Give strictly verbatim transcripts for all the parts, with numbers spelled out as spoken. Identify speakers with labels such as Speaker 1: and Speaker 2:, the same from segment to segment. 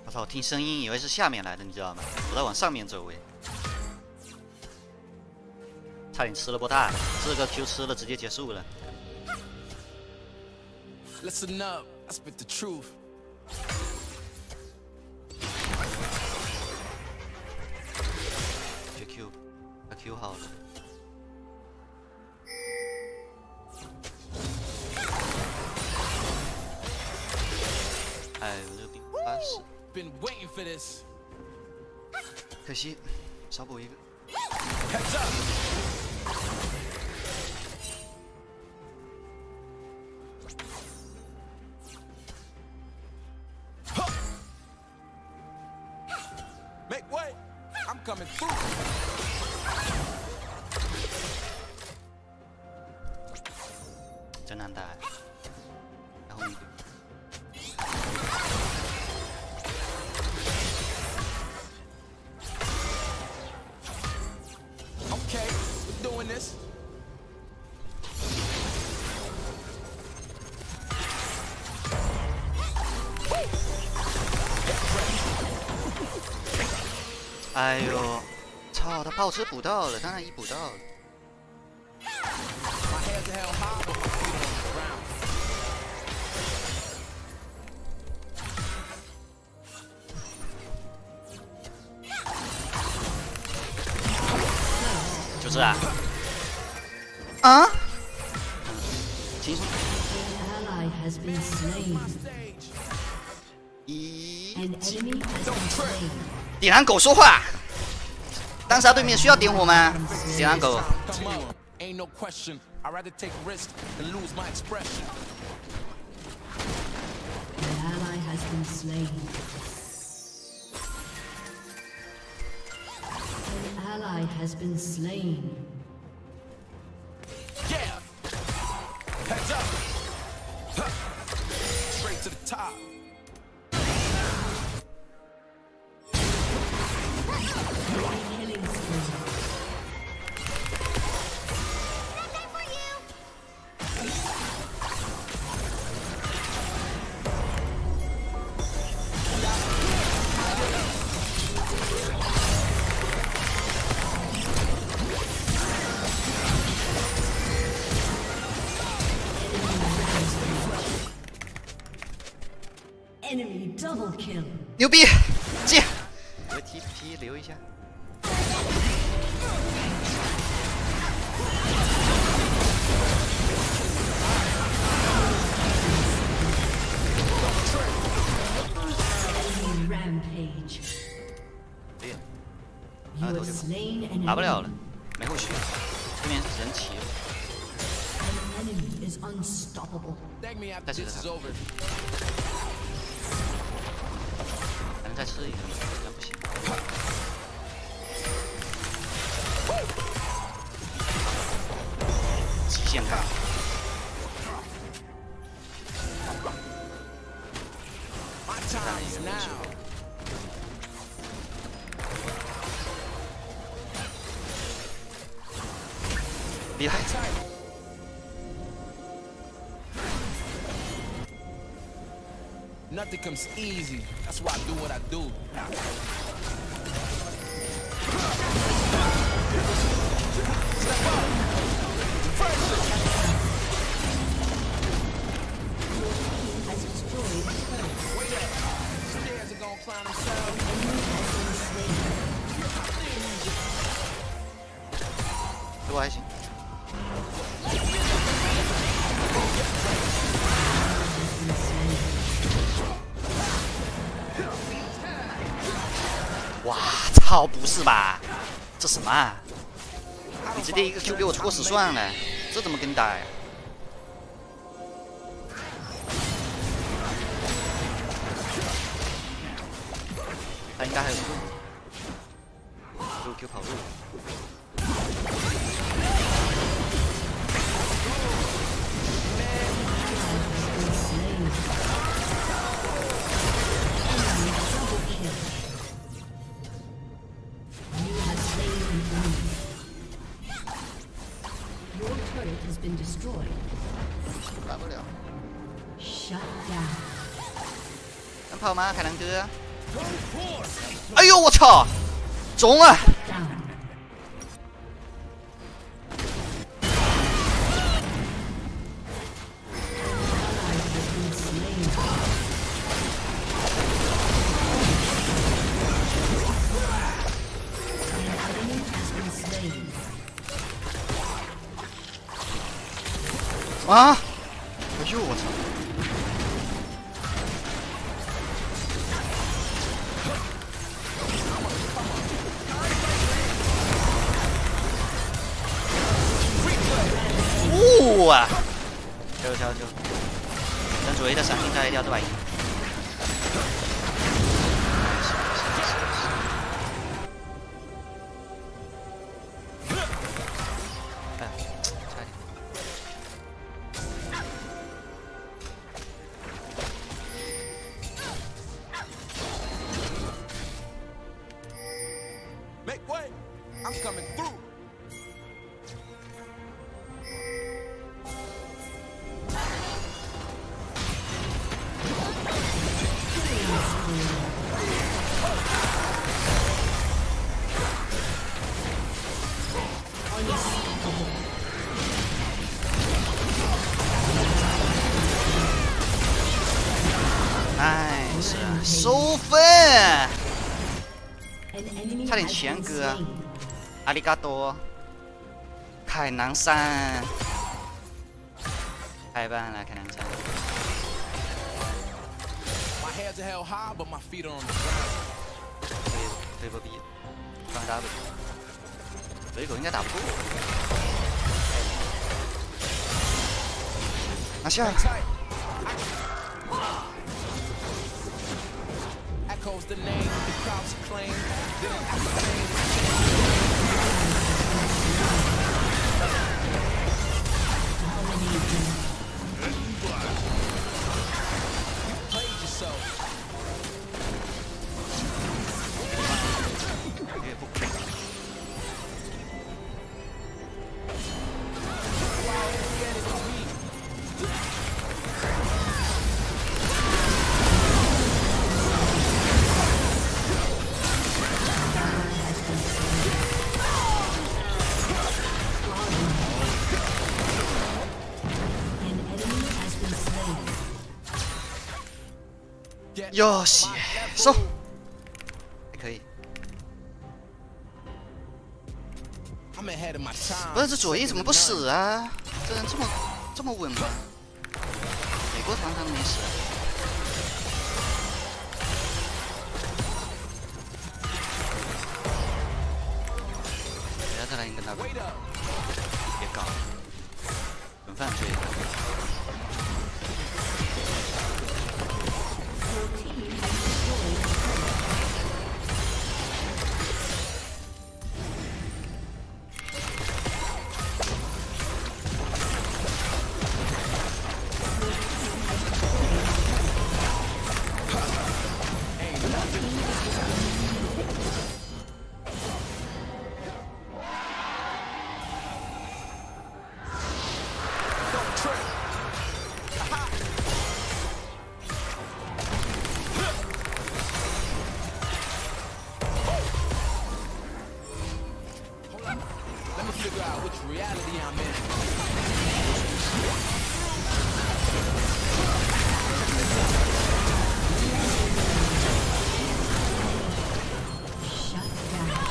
Speaker 1: 我操！听声音以为是下面来的，你知道吗？我在往上面走位，差点吃了波大的，这个 Q 吃了直接结束了。
Speaker 2: Listen up, I spit the truth.
Speaker 1: 去 Q， 他 Q 好了。哎，我这个兵八十。
Speaker 2: Been waiting for this.
Speaker 1: 可惜，少补一个。
Speaker 2: Heads up. Huh. Make way. I'm coming through.
Speaker 1: 真难打。然后你。
Speaker 2: Doing this.
Speaker 1: Hey. 哎呦，操！他炮车补到了，当然一补到了。就这啊？啊？轻松。一点燃狗说话。当时他对面需要点火吗？点燃狗。
Speaker 3: Ally has been slain.
Speaker 2: Yeah. Heads up. Huh. Straight to the top.
Speaker 3: Killing spree.
Speaker 4: Nothing for you.
Speaker 3: Enemy double kill.
Speaker 1: 牛逼，进！我 T P 留一下。
Speaker 3: Rampage.
Speaker 1: 对，
Speaker 3: You have slain an
Speaker 1: 打不了了，
Speaker 3: enemy.
Speaker 1: 没后续，对面是人齐了。
Speaker 3: An enemy is unstoppable.
Speaker 2: Thank me after this is over.
Speaker 1: 还能再吃一个，但不行。极限看。厉害！
Speaker 2: Nothing comes easy. That's why I do what I do. Step up.
Speaker 3: Has destroyed the turret.
Speaker 2: Wait up. Stairs are gonna climb themselves.
Speaker 3: Enemy has been slain.
Speaker 1: 对我还行。哇操！不是吧？这什么啊？你直接一个 Q 给我戳死算了，这怎么跟你打呀？他应该还有路，路 Q 跑路。
Speaker 3: Been destroyed.
Speaker 1: 打不了。
Speaker 3: Shut down.
Speaker 1: 能跑吗？凯南哥？ 哎呦我操，中啊！
Speaker 3: Down. Enemy has been slain.
Speaker 1: 啊！哎呦我操！ 哇！跳跳跳！等住呢隻神經仔呢啲我都係。哎呀，差點。
Speaker 2: Make way! I'm coming through!
Speaker 1: nice， 收分，
Speaker 3: An enemy
Speaker 1: 差點
Speaker 3: has
Speaker 1: 前
Speaker 3: been
Speaker 1: 哥，
Speaker 3: slain.
Speaker 1: 阿里嘎多，海南山，太棒了，海南山。
Speaker 2: My heads are held high, but my feet are on the ground.
Speaker 1: 对对不比，放 W， 这个应该打不过。拿下。
Speaker 2: Tight. Echoes the name, the crowds acclaim. Then ascertain. You played yourself.
Speaker 1: 越不。
Speaker 3: An enemy has been slain.
Speaker 1: 哟西，收，还可以。
Speaker 2: I'm ahead of my time.
Speaker 1: 不是这左翼怎么不死啊？这人这么这么稳吗？美国团他都没死。不要再来一个 W，
Speaker 2: Wait up.
Speaker 1: 别搞了，轮饭追。
Speaker 3: Your team has destroyed a turret.
Speaker 2: Don't trip. Hold on. Let me figure out which reality I'm in.
Speaker 3: Shut down.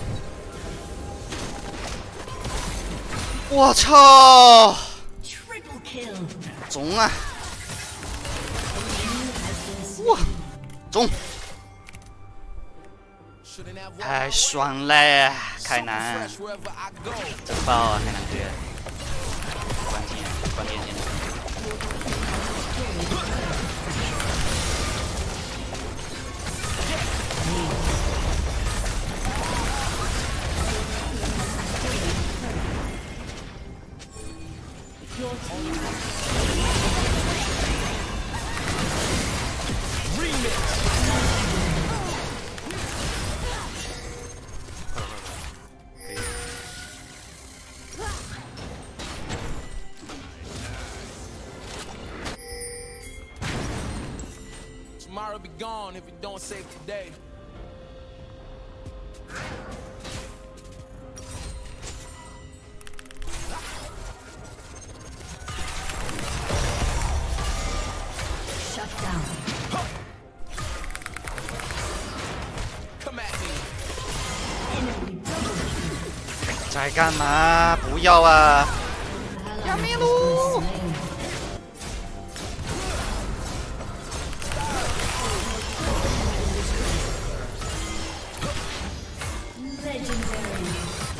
Speaker 1: 我操！
Speaker 3: Triple kill.
Speaker 1: 中啊！
Speaker 3: Enemy has been
Speaker 1: 哇
Speaker 3: slain.，
Speaker 1: 中！
Speaker 2: Shouldn't have walked
Speaker 1: 太
Speaker 2: my way.
Speaker 1: 爽了，凯
Speaker 2: Super
Speaker 1: 南
Speaker 2: fresh，wherever I go.
Speaker 1: 真爆啊，凯南哥！关键关键键。
Speaker 3: Your team has
Speaker 2: Tomorrow be gone if you don't save today.
Speaker 3: Shut down.
Speaker 2: Come at me.
Speaker 3: Enemy double kill.
Speaker 1: 在干嘛？不要啊！
Speaker 3: Ally has been slain. Legendary.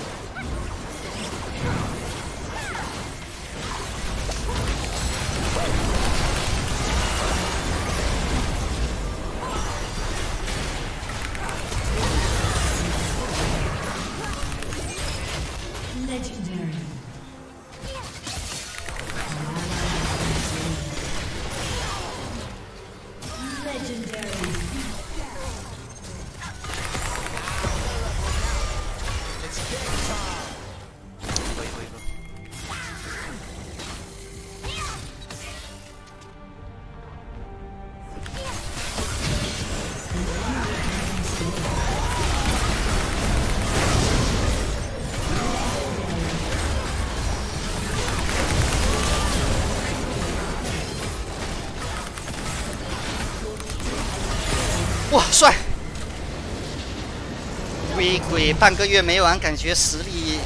Speaker 3: Legendary. Legendary.
Speaker 2: It's game time.
Speaker 1: 回回回。 哇，帅！归归半个月没玩，感觉实力